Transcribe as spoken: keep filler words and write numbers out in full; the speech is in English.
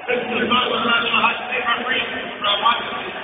This is the National High State referee from Washington.